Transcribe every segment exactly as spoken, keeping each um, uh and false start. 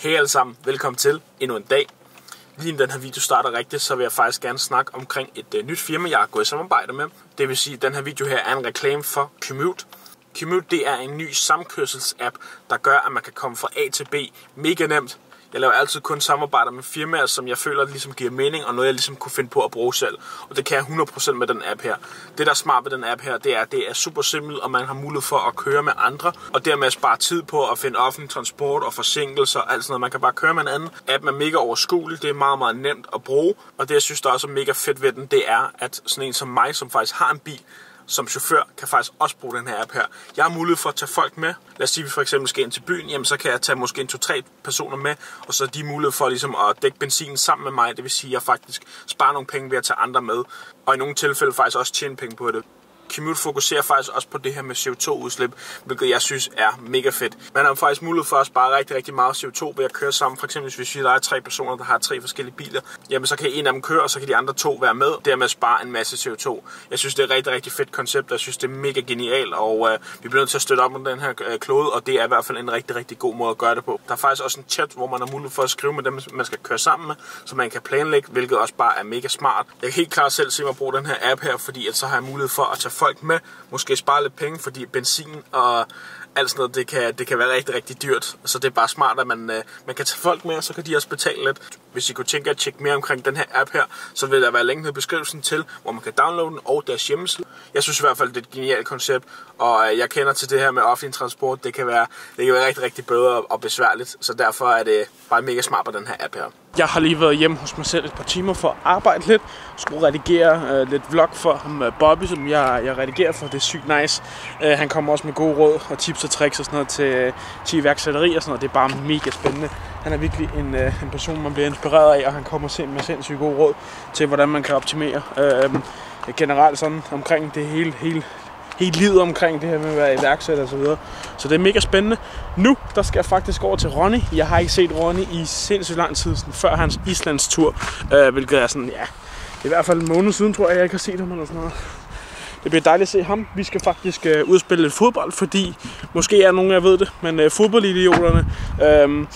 Hej alle sammen, velkommen til endnu en dag. Lige inden den her video starter rigtigt, så vil jeg faktisk gerne snakke omkring et uh, nyt firma, jeg har gået i samarbejde med. Det vil sige, at den her video her er en reklame for Commute. Commute, det er en ny samkørselsapp, der gør, at man kan komme fra A til B mega nemt. Jeg laver altid kun samarbejder med firmaer, som jeg føler ligesom giver mening, og noget jeg ligesom kunne finde på at bruge selv. Og det kan jeg hundrede procent med den app her. Det der er smart ved den app her, det er, at det er super simpelt, og man har mulighed for at køre med andre. Og dermed spare tid på at finde offentlig transport og forsinkelser og alt sådan noget. Man kan bare køre med en anden. Appen er mega overskuelig, det er meget, meget nemt at bruge. Og det jeg synes der også er mega fedt ved den, det er, at sådan en som mig, som faktisk har en bil, som chauffør, kan faktisk også bruge den her app her. Jeg har mulighed for at tage folk med. Lad os sige, at vi for eksempel skal ind til byen, jamen så kan jeg tage måske en to-tre personer med, og så er de mulighed for ligesom at dække benzinen sammen med mig. Det vil sige, at jeg faktisk sparer nogle penge ved at tage andre med, og i nogle tilfælde faktisk også tjene penge på det. Commute fokuserer faktisk også på det her med C O to udslip, hvilket jeg synes er mega fedt. Man har faktisk mulighed for at spare rigtig, rigtig meget C O to ved at køre sammen. For eksempel hvis vi der er tre personer, der har tre forskellige biler, jamen så kan en af dem køre, og så kan de andre to være med. Dermed spare en masse C O to. Jeg synes, det er et rigtig, rigtig fedt koncept, og jeg synes, det er mega genialt, og øh, vi bliver nødt til at støtte op om den her øh, klode, og det er i hvert fald en rigtig, rigtig god måde at gøre det på. Der er faktisk også en chat, hvor man har mulighed for at skrive med dem, man skal køre sammen med, så man kan planlægge, hvilket også bare er mega smart. Jeg kan helt klart selv se mig bruge den her app her, fordi at så har jeg mulighed for at tage folk med, måske spare lidt penge, fordi benzin og alt sådan noget, det kan, det kan være rigtig, rigtig dyrt. Så det er bare smart, at man, øh, man kan tage folk med, og så kan de også betale lidt. Hvis I kunne tænke at tjekke mere omkring den her app her, så vil der være link ned i beskrivelsen til, hvor man kan downloade den og deres hjemmeside. Jeg synes i hvert fald, det er et genialt koncept, og øh, jeg kender til det her med offentlig transport. Det kan være, det kan være rigtig, rigtig bedre og besværligt, så derfor er det bare mega smart på den her app her. Jeg har lige været hjemme hos mig selv et par timer for at arbejde lidt. Skulle redigere øh, lidt vlog for ham, Bobby, som jeg, jeg redigerer for. Det er sygt nice. Øh, han kommer også med gode råd og tips og tricks og sådan noget til, til iværksætteri og sådan noget. Det er bare mega spændende. Han er virkelig en, øh, en person, man bliver inspireret af, og han kommer med sindssygt gode råd til, hvordan man kan optimere. Øh, generelt sådan omkring det hele, hele helt livet omkring det her med at være iværksætter og så videre. Så det er mega spændende. Nu, der skal jeg faktisk over til Ronny. Jeg har ikke set Ronny i sindssygt lang tid, sådan før hans Islands tur. Øh, hvilket er sådan, ja, det er i hvert fald en måned siden, tror jeg, jeg ikke har set ham eller sådan noget. Det bliver dejligt at se ham. Vi skal faktisk øh, udspille lidt fodbold, fordi måske er nogen, jeg ved det, men øh, fodboldidioterne øh,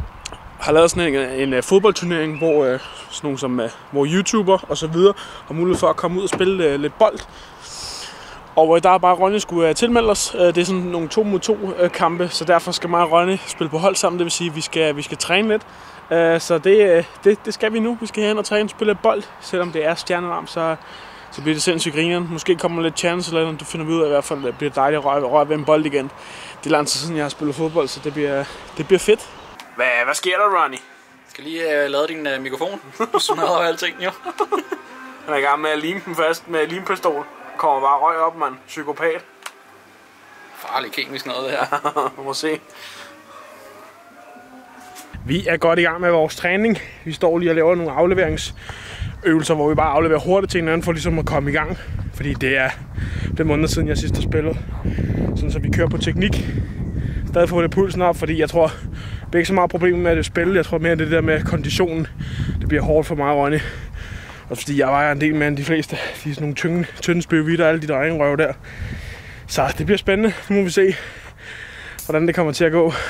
har lavet sådan en, en, en fodboldturnering, hvor øh, sådan nogle som øh, hvor YouTuber og så videre har mulighed for at komme ud og spille øh, lidt bold. Og der er bare Ronny skulle tilmelde os. Det er sådan nogle to mod to kampe, så derfor skal mig og Ronny spille på hold sammen. Det vil sige, at vi skal, vi skal træne lidt. Så det, det, det skal vi nu. Vi skal hen og træne og spille bold. Selvom det er stjernevarmt, så, så bliver det sindssygt grineren. Måske kommer lidt chance eller noget, det finder vi ud af i hvert fald. Det bliver dejligt at røre, røre ved en bold igen. Det er lang tid siden, jeg har spillet fodbold, så det bliver, det bliver fedt. Hvad, hvad sker der, Ronny? Jeg skal lige uh, lade din uh, mikrofon. Du smadrer jo alting, jo. Han er i gang med at lime den fast med limpistol. Kommer bare røg op, mand. Psykopat. Farlig kemisk noget, det her. Vi må se. Vi er godt i gang med vores træning. Vi står lige og laver nogle afleveringsøvelser, hvor vi bare afleverer hurtigt til hinanden for ligesom at komme i gang. Fordi det er den måned siden, jeg sidst har spillet. Sådan så vi kører på teknik. Stadig får det pulsen op, fordi jeg tror, det er ikke så meget problem med at spille. Jeg tror mere, det der med konditionen, det bliver hårdt for mig, Ronny. Også fordi jeg vejer en del mere end de fleste. De er sådan nogle tynde, tynde spøvitter og alle de drengerøv der. Så det bliver spændende. Nu må vi se, hvordan det kommer til at gå.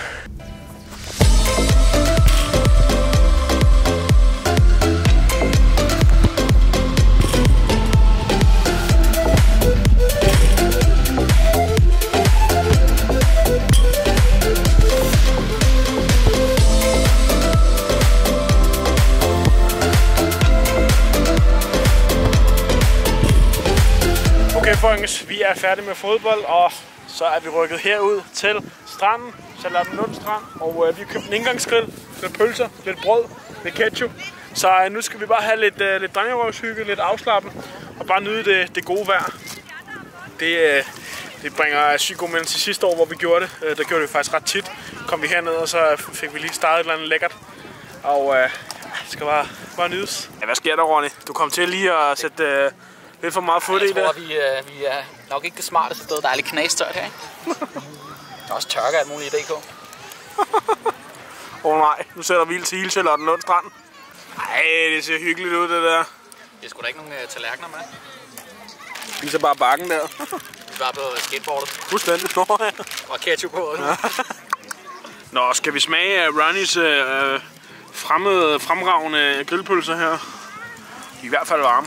Vi er færdige med fodbold, og så er vi rykket herud til stranden, Charlottenlund Strand, og øh, vi har købt en indgangsgrill, lidt pølser, lidt brød, lidt ketchup. Så øh, nu skal vi bare have lidt, øh, lidt drengerøvshygge, lidt afslappet, og bare nyde det, det gode vejr. Det, øh, det bringer psykomen til sidste år, hvor vi gjorde det. Øh, der gjorde det faktisk ret tit. Kom vi herned, og så fik vi lige startet et eller andet lækkert. Og øh, det skal bare, bare nydes. Ja, hvad sker der, Ronny? Du kom til lige at sætte... Øh, lidt for meget fod i det. Jeg tror, vi, øh, vi er nok ikke det smarteste sted. Der er lidt knastørt her, ikke? Der er også tørker alt muligt i D K. Åh oh, nej, nu sætter vi ild til hele Charlottenlund Strand. Ej, det ser hyggeligt ud, det der. Det er sgu da ikke nogen uh, tallerkener med. Vi så bare bakken der. Vi var på skateboardet. Fuldstændig. Nå, ja. Og ketchup på. Ja. Nå, skal vi smage af Ronnies øh, fremmede, fremragende grillpølser her? De er i hvert fald varme.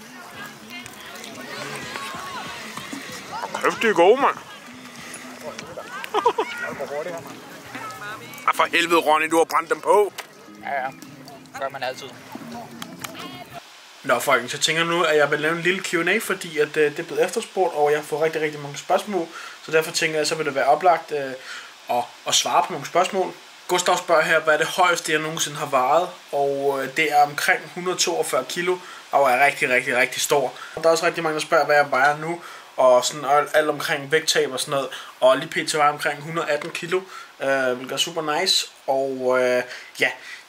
Kæft, det er gode, mand. Ah, for helvede, Ronny, du har brændt dem på. Ja, ja. Gør man altid. Nå, folkens, jeg tænker nu, at jeg vil lave en lille Q and A, fordi at, øh, det er blevet efterspurgt, og jeg har fået rigtig, rigtig mange spørgsmål. Så derfor tænker jeg, så vil det være oplagt øh, at, at svare på nogle spørgsmål. Gustav spørger her, hvad er det højeste, jeg nogensinde har vejet? Og øh, det er omkring et hundrede og toogfyrre kilo, og er rigtig, rigtig, rigtig stor. Og der er også rigtig mange, der spørger, hvad jeg vejer nu, og sådan alt omkring vægttab og sådan noget. Og lige pt. Vejer omkring et hundrede og atten kilo, øh, hvilket er super nice. Og øh, ja...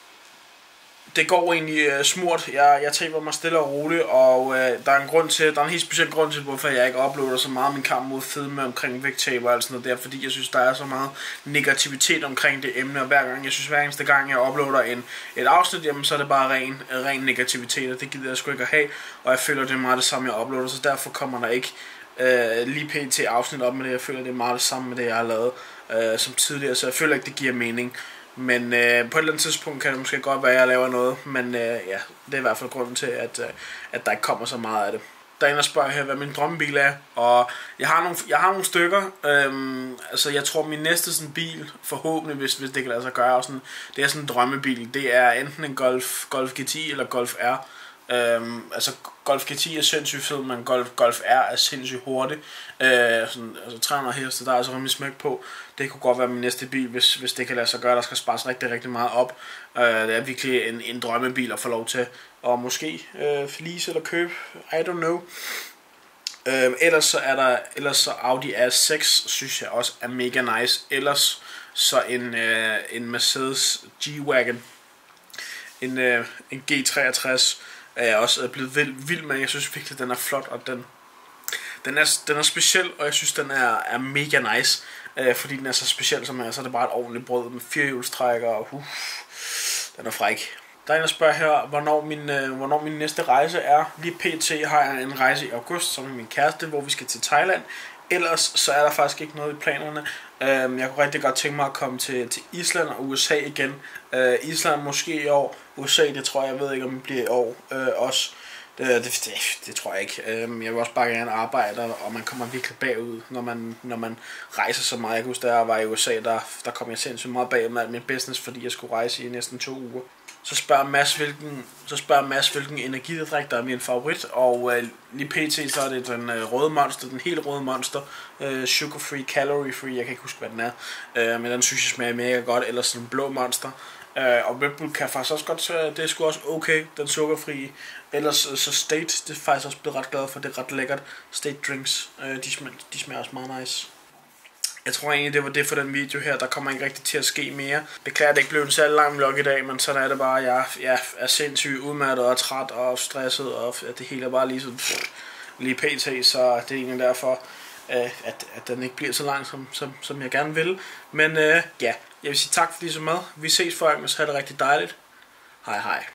Det går egentlig øh, smurt. Jeg, jeg taber mig stille og roligt, og øh, der er en grund til, der er en helt speciel grund til, hvorfor jeg ikke uploader så meget min kamp mod fedme omkring vægttab og alt sådan noget der, fordi jeg synes, der er så meget negativitet omkring det emne, og hver gang, jeg synes, hver eneste gang, jeg uploader en, et afsnit, jamen, så er det bare ren, ren negativitet, og det gider jeg sgu ikke at have, og jeg føler, det er meget det samme, jeg uploader, så derfor kommer der ikke øh, lige pt. Afsnit op med det. Jeg føler, det er meget det samme med det, jeg har lavet øh, som tidligere, så jeg føler ikke, det giver mening. Men øh, på et eller andet tidspunkt kan det måske godt være, at jeg laver noget. Men øh, ja, det er i hvert fald grunden til, at, øh, at der ikke kommer så meget af det. Der er en, der spørger her, hvad min drømmebil er. Og jeg har nogle, jeg har nogle stykker. Øhm, altså jeg tror, min næste sådan, bil, forhåbentlig, hvis, hvis det kan lade sig gøre, sådan, det er sådan en drømmebil. Det er enten en Golf, Golf G ti eller Golf R. Øhm, altså Golf G ti er sindssygt fed, men Golf, Golf R er sindssygt hurtig. øh, sådan, altså tre hundrede heste, der er altså rimelig smæk på. Det kunne godt være min næste bil, hvis, hvis det kan lade sig gøre. Der skal spares rigtig, rigtig meget op. øh, Det er virkelig en, en drømmebil at få lov til. Og måske øh, lease eller købe, I don't know. øh, Ellers så er der ellers så Audi A seks, synes jeg også er mega nice. Ellers så en, øh, en Mercedes G-Wagon, En, øh, en G treogtres er jeg også blevet vild, vild med. Jeg synes virkelig, den er flot, og den, den, er, den er speciel, og jeg synes, den er, er mega nice, øh, fordi den er så speciel som er. Så er det bare et ordentligt brød med firehjulstrækker, og uh, den er fræk. Der er en, der spørger her, hvornår min, øh, hvornår min næste rejse er. Lige pt. Har jeg en rejse i august sammen med min kæreste, hvor vi skal til Thailand. Ellers så er der faktisk ikke noget i planerne. Uh, jeg kunne rigtig godt tænke mig at komme til, til Island og U S A igen. Uh, Island måske i år. U S A, det tror jeg, jeg ved ikke om det bliver i år uh, også. Det, det, det, det tror jeg ikke. Uh, jeg vil også bare gerne arbejde, og man kommer virkelig bagud, når man, når man rejser så meget. Jeg kan huske, da jeg var i U S A, der, der kom jeg sindssygt meget bagud med alt min business, fordi jeg skulle rejse i næsten to uger. Så spørger Mads, hvilken, så spørger Mads, hvilken energidrik, der er min favorit, og øh, lige pt. Så er det den øh, røde Monster, den helt røde Monster, øh, sugar free, calorie free, jeg kan ikke huske, hvad den er, øh, men den synes jeg smager mega godt, eller sådan en blå Monster, øh, og Red Bull kan faktisk også godt, så det er sgu også okay, den sukkerfri. Ellers så State, det er faktisk også blevet ret glad for, det er ret lækkert. State drinks, øh, de, smager, de smager også meget nice. Jeg tror egentlig, det var det for den video her. Der kommer ikke rigtig til at ske mere. Beklager, at det ikke blev en særlig lang vlog i dag, men sådan er det bare. Jeg, jeg er sindssygt udmattet og træt og stresset, og det hele er bare lige sådan pff, lige pt. Så det er egentlig derfor, at, at den ikke bliver så lang, som, som, som jeg gerne vil. Men øh, ja, jeg vil sige tak fordi I så med. Vi ses for jer, og så have det rigtig dejligt. Hej hej.